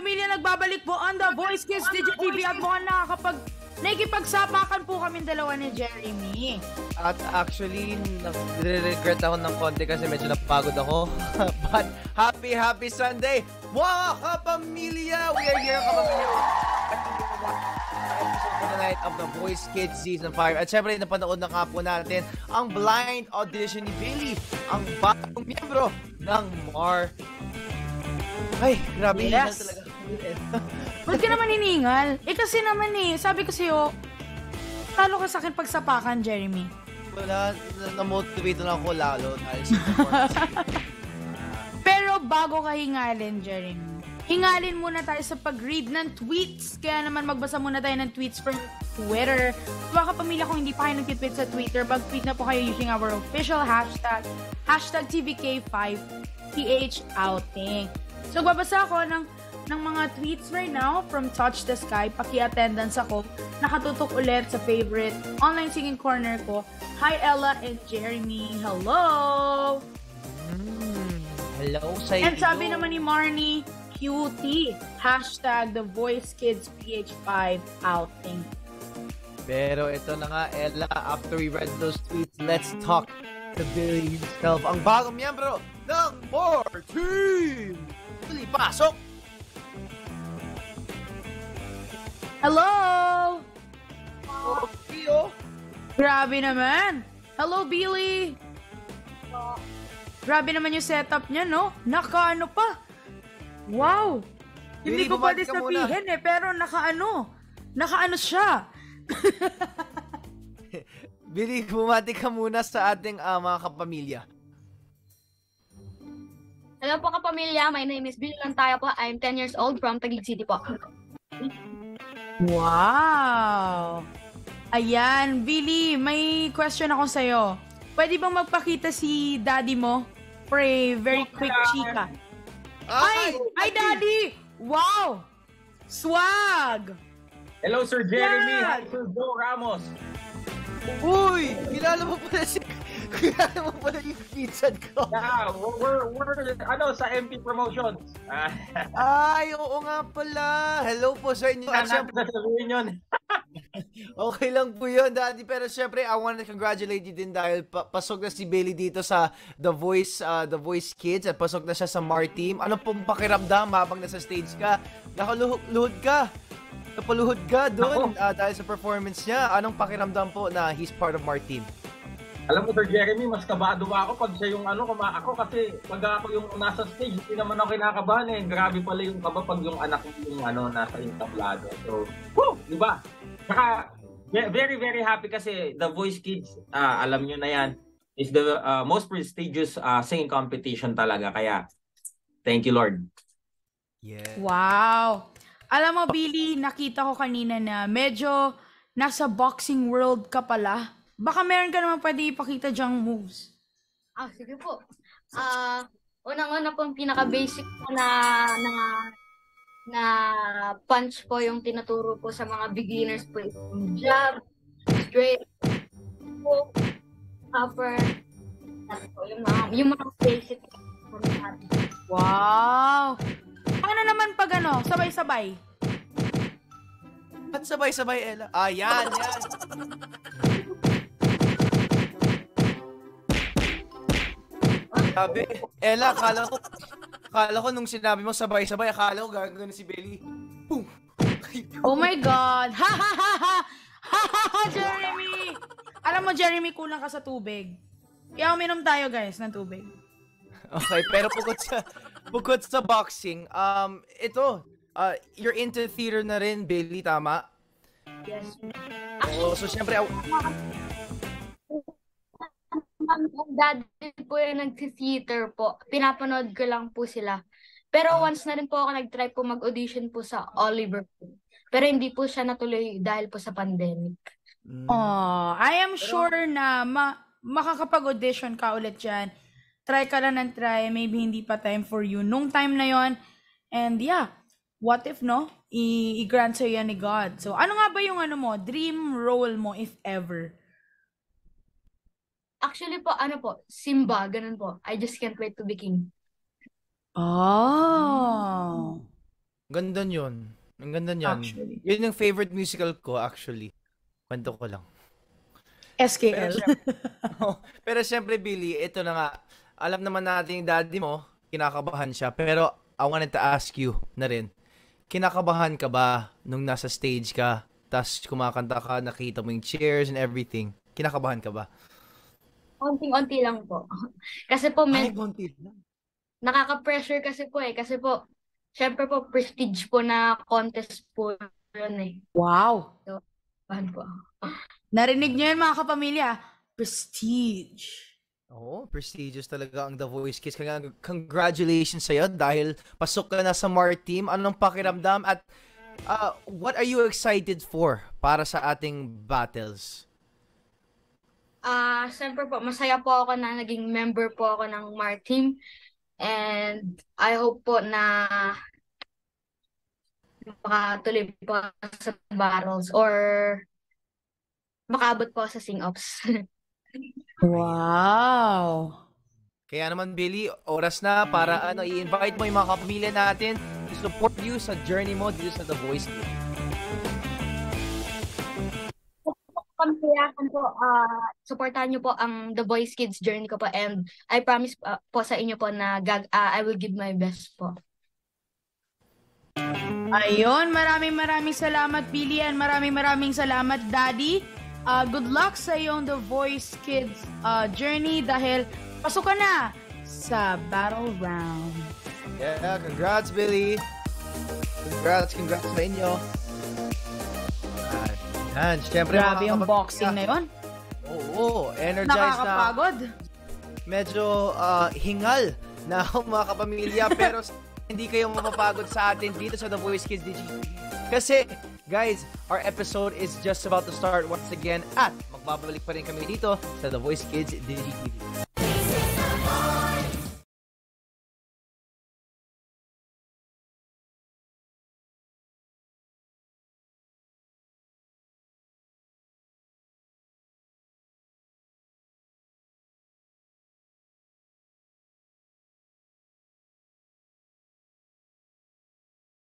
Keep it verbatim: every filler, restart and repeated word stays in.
pamilya, nagbabalik po on the Voice Kids DigiTV at mukhang nakakapag... Nakikipagsapakan po kami dalawa ni Jeremy. At actually, nagre-regret ako ng konti kasi medyo napagod ako. But happy, happy Sunday! Mga kapamilya! We are here, kapamilya! Episode for the night of the Voice Kids Season five. At syempre, napanood na nga po natin ang blind audition ni Billy, ang bagong miyembro ng M A R. Ay, grabe yes. talaga. Ba't ka naman hiningal? Eh kasi naman eh, sabi ko sa'yo, talo ka sa akin pagsapakan, Jeremy. Wala, na-motivate na ako lalo. uh, Pero bago ka hingalin, Jeremy, hingalin muna tayo sa pag-read ng tweets. Kaya naman magbasa muna tayo ng tweets from Twitter. Mga kapamilya, kung hindi pa kayo nag-tweet sa Twitter, mag-tweet na po kayo using our official hashtag, hashtag T V K five T H outing. So, babasa ako ng ng mga tweets right now from Touch the Sky. Paki-attendance ako. Nakatutok ulit sa favorite online singing corner ko. Hi, Ella and Jeremy. Hello! Mm, hello sa iyo. And sabi naman ni Marnie, cutie. Hashtag the Voice Kids P H five outing. Pero ito na nga, Ella, after we read those tweets, let's talk to Billy himself, ang bagong miyembro ng M A R Team! Billy, pasok! Hello! Okay, oh. Grabe naman! Hello, Billy! Grabe naman yung setup niya, no? Naka-ano pa? Wow! Hindi Billy, ko pwede bumati ka sabihin eh, pero naka-ano? Naka-ano siya? Billy, bumati ka muna sa ating uh, mga kapamilya. Hello po kapamilya, my name is Billy Lontayao po. I'm ten years old from Taguig City po. Wow! Ayan, Billy, may question ako sa'yo. Pwede bang magpakita si daddy mo for a very quick chika? Ay! Ay, daddy! Wow! Swag! Hello, Sir Jeremy. Yeah. Hi, Sir Joe Ramos. Uy! Kilala mo pala si... Kilala mo pala yung pinsan ko. Yeah, we're, we're, we're ano, sa M P Promotions. Ay, oo nga pala. Hello po sa inyo. At syempre, sasabihin yun. okay lang po yun, Daddy. Pero syempre, I want to congratulate you din dahil pa pasok na si Bailey dito sa The Voice uh, The Voice Kids at pasok na siya sa M A R Team. Ano pong pakiramdam habang nasa stage ka? Nakaluhod ka. Napaluhod ka doon uh, dahil sa performance niya. Anong pakiramdam po na he's part of M A R Team? Alam mo, Sir Jeremy, mas kabado ba ako pag siya yung ano, kuma ako kasi pag ako yung nasa stage, hindi naman ako kinakabahan eh. Grabe pala yung kaba pag yung anak yung ano, nasa entablado. So, woo! Diba? Saka, very, very happy kasi The Voice Kids, uh, alam nyo na yan, is the uh, most prestigious uh, singing competition talaga. Kaya, thank you, Lord. Yeah. Wow! Alam mo, Billy, nakita ko kanina na medyo nasa boxing world ka pala. Baka meron ka naman pwede ipakita dyang moves. Ah, sige po. Ah, uh, unang-una po yung pinaka-basic po na, na na punch po yung tinuturo po sa mga beginners po. Yung jab, straight, hook, upper, po, yung mga, yung mga basic. Wow! Ano naman pag ano, sabay-sabay? At sabay-sabay, Ella. Ah, yan, yan. Sabi, Ella, akala ko, akala ko nung sinabi mo sabay-sabay, akala ko gagawin si Belly. Boom! Oh my God! Ha ha ha ha! Ha ha ha, Jeremy! Alam mo, Jeremy, kulang ka sa tubig. Kaya uminom tayo, guys, ng tubig. Okay, pero bukod sa, bukod sa boxing, um, ito, uh, you're into theater na rin, Belly, tama? Yes. Oo, so syempre, Ang daddy po yung nag-theater po. Pinapanood ko lang po sila. Pero once na rin po ako nag-try po mag-audition po sa Oliver po. Pero hindi po siya natuloy dahil po sa pandemic. Mm. Oh, I am sure na ma makakapag-audition ka ulit dyan. Try ka lang ng try. Maybe hindi pa time for you nung time na yon. And yeah, what if no? I- I-grant sa'yo yan ni God. So, ano nga ba yung ano mo, dream role mo if ever? Actually po, ano po, Simba, ganun po. I just can't wait to be king. Oh. Ganda yun. Ang ganda niyan. Actually. Yun yung favorite musical ko, actually. Kwento ko lang. S K Pero L. syempre, oh, pero syempre, Billy, ito na nga. Alam naman natin yung daddy mo, kinakabahan siya. Pero I wanted to ask you na rin, kinakabahan ka ba nung nasa stage ka, tas kumakanta ka, nakita mo yung cheers and everything? Kinakabahan ka ba? Onting-onti lang po. Kasi po, Ay, med- konti lang. nakaka-pressure kasi po eh. Kasi po, syempre po, prestige po na contest po yun eh. Wow. So, paano po? Narinig niyo yun mga kapamilya? Prestige. Oo, prestigious talaga ang The Voice Kids. Kaya congratulations sa'yo dahil pasok ka na sa M A R team. Anong pakiramdam at uh, what are you excited for para sa ating battles? Ah, siyempre po, masaya po ako na naging member po ako ng M A R team. And I hope po na makatuloy po sa battles or makaabot po sa sing-ups. Wow. Kaya naman, Billy, oras na para ano, i-invite mo yung mga kapamilya natin to support you sa journey mo dito sa The Voice Kids. Pampiyakan po, ah supportahan niyo po ang The Voice Kids journey ko po and I promise ah, po sa inyo po na gag ah, I will give my best po. Ayun, maraming maraming salamat, Billy, and maraming maraming salamat, Daddy. Uh, good luck sa iyong The Voice Kids uh, journey dahil pasok ka na sa battle round. Yeah, congrats, Billy. Congrats, congrats sa inyo. Yan, syempre Grabe yung mga boxing na yun. Oo, energized na. Nakakapagod. Medyo uh, hingal na ako mga kapamilya pero hindi kayo mapapagod sa atin dito sa The Voice Kids DigiTV. Kasi, guys, our episode is just about to start once again at magbabalik pa rin kami dito sa The Voice Kids DigiTV.